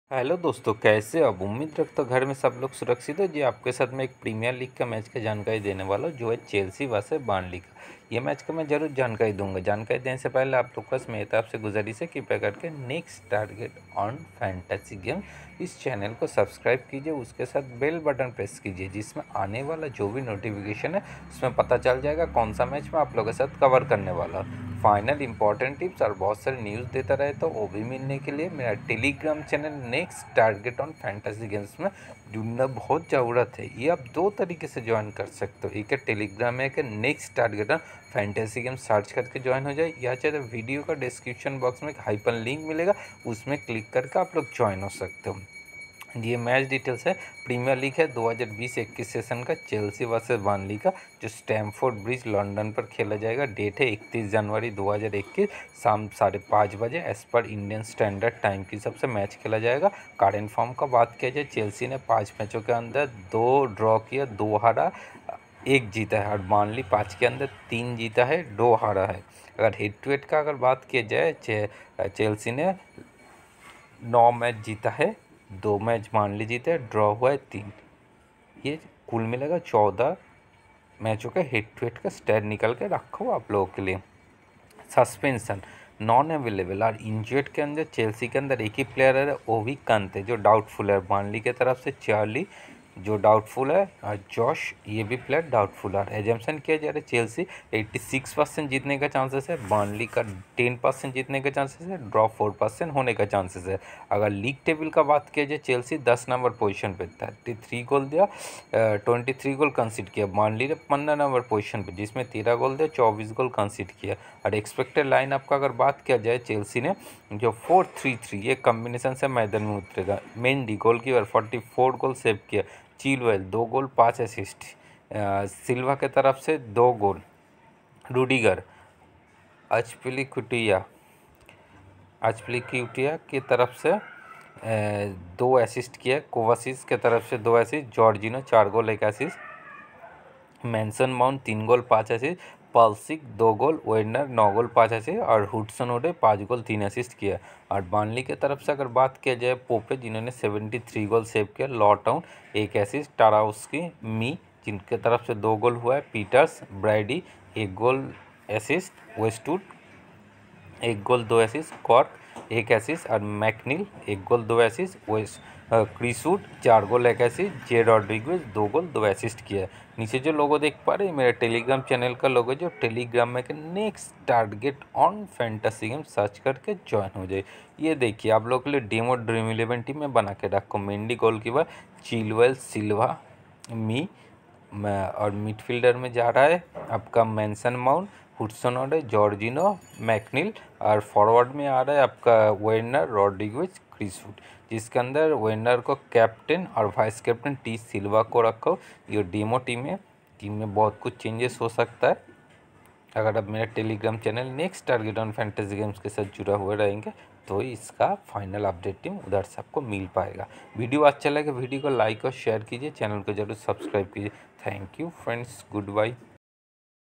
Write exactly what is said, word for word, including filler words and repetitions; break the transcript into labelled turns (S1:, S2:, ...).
S1: Hello दोस्तों, कैसे हो? अब उम्मीद रखता हूँ घर में सब लोग सुरक्षित हो जी। आपके साथ मैं एक प्रीमियर लीग का मैच की जानकारी देने वाला हूँ, जो है चेल्सी वर्सेस बर्नली का। ये मैच का मैं जरूर जानकारी दूंगा। जानकारी देने से पहले आप लोग बस मेरी तरफ से गुजारिश है, कृपया करके next target on fantasy game इस चैनल को सब्सक्राइब कीजिए, उसके साथ बेल बटन प्रेस कीजिए, जिसमें आने वाला जो भी नोटिफिकेशन है उसमें पता चल जाएगा कौन सा मैच मैं आप लोगों के साथ कवर करने वाला हूँ। फाइनल इंपॉर्टेंट टिप्स और बहुत सारे न्यूज़ देता रहे तो वो भी मिलने के लिए मेरा Telegram channel next target on fantasy games में जुड़ना बहुत ज़रूरत है। ये आप दो तरीके से ज्वाइन कर सकते हो, एक है टेलीग्राम में, एक है next target on fantasy game search करके ज्वाइन हो जाए, या चाहे तो वीडियो का डिस्क्रिप्शन बॉक्स में एक हाइपर लिंक मिलेगा, उसमें क्लिक करके आप लोग ज्वाइन हो सकते हो। ये मैच डिटेल्स है। प्रीमियर लीग है दो हज़ार बीस इक्कीस सेशन का, चेल्सी वर्सेस बर्नली का, जो स्टैमफोर्ड ब्रिज लंदन पर खेला जाएगा। डेट है इकतीस जनवरी दो हज़ार इक्कीस, शाम साढ़े पाँच बजे as per Indian standard time की सबसे मैच खेला जाएगा। करेंट फॉर्म का बात किया जाए, चेल्सी ने पाँच मैचों के अंदर दो ड्रॉ किया, दो हारा, एक जीता है, और बर्नली पाँच के अंदर तीन जीता है, दो हारा है। अगर हेड टू हेड का अगर बात किया जाए, चे, चेल्सी ने नौ मैच जीता है, दो मैच बर्नली जीते, ड्रॉ हुआ है तीन। ये कुल मिलेगा चौदह मैचों का हेड टू हेड का स्टैट निकल के रखा हुआ आप लोगों के लिए। सस्पेंशन नॉन अवेलेबल और इंजर्ड के अंदर चेल्सी के अंदर एक ही प्लेयर है, वो भी कंते, जो डाउटफुल है। बर्नली की तरफ से चार्ली जो डाउटफुल है, और जॉश ये भी प्लेयर डाउटफुल है। एजम्पशन किया जा रहा है चेल्सी छियासी परसेंट जीतने का चांसेस है, बर्नली का दस परसेंट जीतने का चांसेस है, ड्रॉ चार परसेंट होने का चांसेस है। अगर लीग टेबल का बात किया जाए, चेल्सी दस नंबर पोजीशन पे, थर्टी थ्री गोल दिया, ट्वेंटी थ्री गोल कंसीड किया। बर्नली ने पंद्रह नंबर पोजीशन पे, जिसमें तेरह गोल दिया, चौबीस गोल कंसीड किया। और एक्सपेक्टेड लाइन अप का अगर बात किया जाए, चेल्सी ने जो फोर थ्री थ्री ये कम्बिनेशन से मैदान में उतरेगा। Mendy goalkeeper forty four goal save किया, चिलवेल दो गोल पाँच असिस्ट, सिल्वा के तरफ से दो गोल, रूडिगर, अचपिलिकुटिया अचपिलिकुटिया की तरफ से अ, दो असिस्ट किया, कोवासिस के तरफ से दो असिस्ट, जॉर्जिनो चार गोल एक असिस्ट, मैनसन माउंट तीन गोल पाँच असिस्ट, पल्सिक दो गोल, वेडनर नौ गोल पाँच असिस्ट, और हुडसन ओडे पाँच गोल तीन असिस्ट किया। और बर्नली की तरफ से अगर बात किया जाए, पोपे जिन्होंने तिहत्तर गोल सेव किया, लॉटाउन एक असिस्ट, टाराउस्की मी जिनके तरफ से दो गोल हुआ है, पीटर्स ब्राइडी एक गोल असिस्ट, वेस्टवुड एक गोल दो असिस्ट, कॉर्क एक असिस्ट, और मैकनील एक गोल दो असिस्ट, वेस्ट क्रीसूट चार गोल एक असिस्ट, जे रॉड्रिगेज दो गोल दो असिस्ट किया है। नीचे जो लोगो देख पा रहे हैं मेरे टेलीग्राम चैनल का लोगो, जो टेलीग्राम में के next target on fantasy game search करके ज्वाइन हो जाए। ये देखिए आप लोग के लिए डेमो ड्रीम इलेवन टीम में बना के रखो। मेंडी गोलकीपर, चिलवेल, सिल्वा, मी, और मिडफील्डर में जा रहा है आपका Mason Mount, Hudson Odoi, Jorginho, McNeil, और फॉरवर्ड में आ रहा है आपका वेडनर, रॉड्रिगेज, क्रीसवुड, जिसके अंदर वेडनर को कैप्टन और वाइस कैप्टन टी सिल्वा को रखो। ये डेमो टीम है, टीम में बहुत कुछ चेंजेस हो सकता है। अगर आप मेरा Telegram channel next target on fantasy games के साथ जुड़ा हुए रहेंगे, तो इसका फाइनल अपडेट टीम उधर से आपको मिल पाएगा। वीडियो अच्छा लगे वीडियो को लाइक और शेयर कीजिए, चैनल को जरूर सब्सक्राइब कीजिए। Thank you friends, good bye.